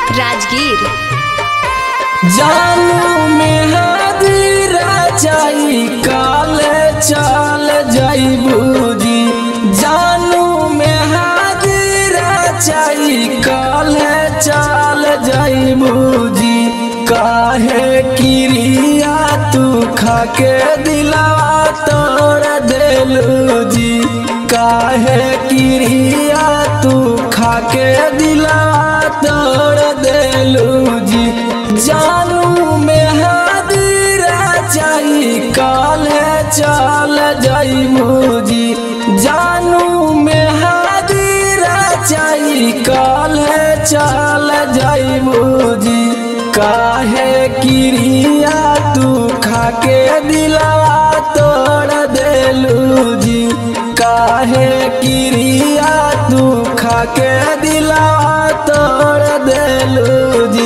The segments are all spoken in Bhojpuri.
राजगीर। जानू में हादिरा चाही काले चाल जाइबू जी। जानू में हादिरा चाही काले चाल जाइबू जी। काहे किरिया तू खाके दिलावा तोड़ देलू जी। काहे किरिया तू खाके दिलावा तोड़ देलू जी। जानू में हादिरा चाही काले चाल जाइबू जी। जानू में हादिरा चाही काले चाल जाइबू जी। काहे किरिया तू खाके दिलावा तोड़ देलू जी। काहे किरिया तू खाके दिलावा तोड़ देलू जी।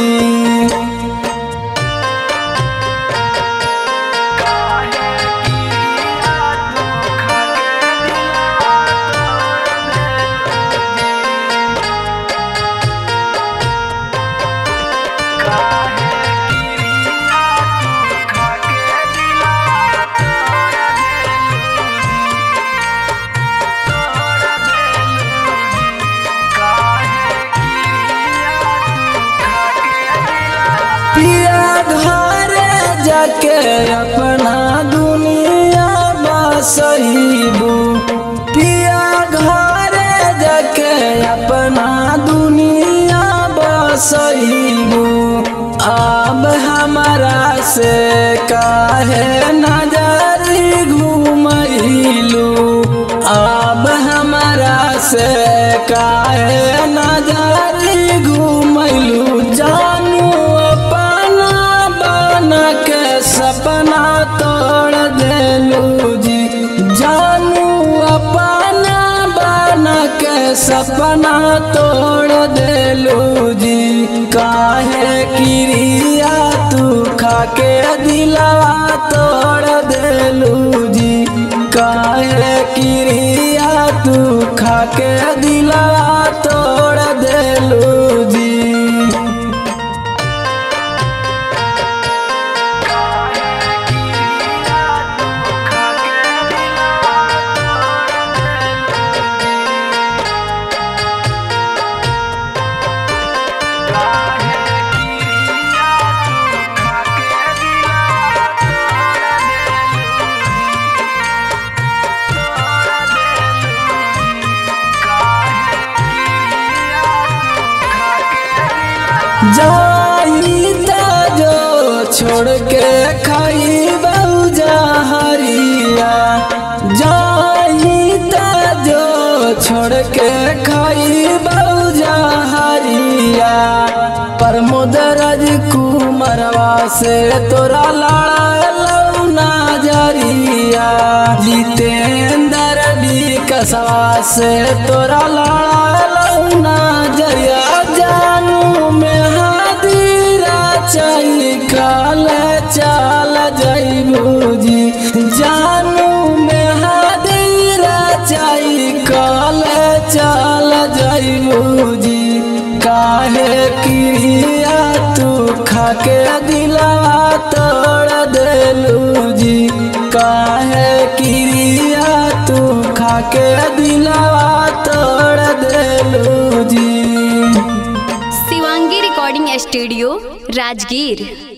के अपना दुनिया बसइबू। पिया घर जाके अपना दुनिया बसइबू। अब हमारा से काहे नजरी घूमइलू। अब हमारा से काहे नजरी घूमइलू। जानू सपना तोड़ देलू जी। जानू अपना बना के सपना तोड़ देलू जी। काहे किरिया तू खाके दिलावा तोड़ देलू जी। काहे किरिया तू खाके दिलावा तोड़ देलू जी। जाईता जो छोड़ के खाई बउजा हरिया। जाईता जो छोड़ के खाई बउजा हरिया। प्रमोद राजकुमारवा से तोरा लड़ा नजरिया। जितेंद्र विकसवा से तोरा लड़ा नजरिया। जानू में हादिरा चाही काले चाल जाइबू जी। जानू में हादिरा चाही काले चाल जाइबू जी। काहे किरिया तू खाके दिलावा तोड़ देलू जी। काहे किरिया तू खाके दिलावा तोड़ देलू जी। Shivangi recording studio Rajgir.